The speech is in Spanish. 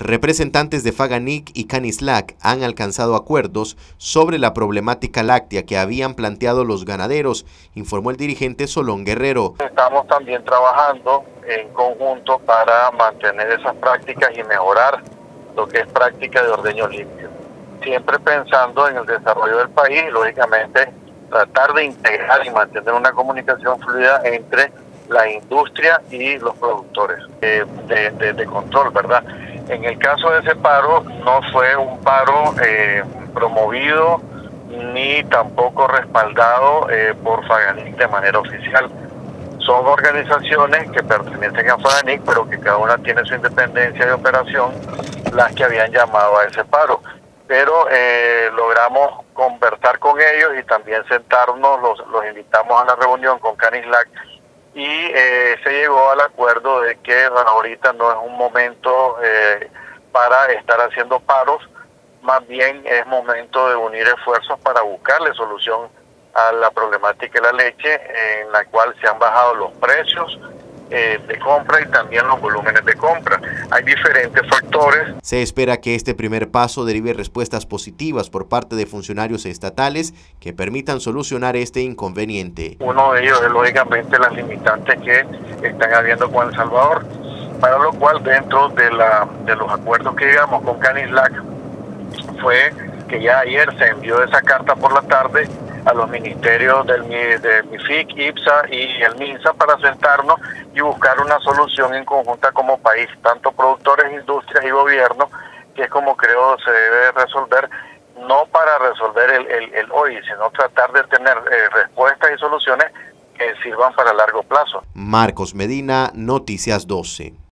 Representantes de Faganic y Canislac han alcanzado acuerdos sobre la problemática láctea que habían planteado los ganaderos, informó el dirigente Solón Guerrero. Estamos también trabajando en conjunto para mantener esas prácticas y mejorar lo que es práctica de ordeño limpio. Siempre pensando en el desarrollo del país y lógicamente tratar de integrar y mantener una comunicación fluida entre la industria y los productores de control, ¿verdad? En el caso de ese paro, no fue un paro promovido ni tampoco respaldado por Faganic de manera oficial. Son organizaciones que pertenecen a Faganic, pero que cada una tiene su independencia de operación, las que habían llamado a ese paro. Pero logramos conversar con ellos y también sentarnos, los invitamos a la reunión con Canislac y se llegó al acuerdo de que ahorita no es un momento para estar haciendo paros, más bien es momento de unir esfuerzos para buscarle solución a la problemática de la leche, en la cual se han bajado los precios de compra y también los volúmenes de compra. Hay diferentes factores. Se espera que este primer paso derive respuestas positivas por parte de funcionarios estatales que permitan solucionar este inconveniente. Uno de ellos es lógicamente las limitantes que están habiendo con El Salvador, para lo cual dentro de los acuerdos que llegamos con Canislac fue que ya ayer se envió esa carta por la tarde a los ministerios del MIFIC, IPSA y el MINSA para sentarnos y buscar una solución en conjunta como país, tanto productores, industrias y gobierno, que es como creo se debe resolver, no para resolver el hoy, sino tratar de tener respuestas y soluciones que sirvan para largo plazo. Marcos Medina, Noticias 12.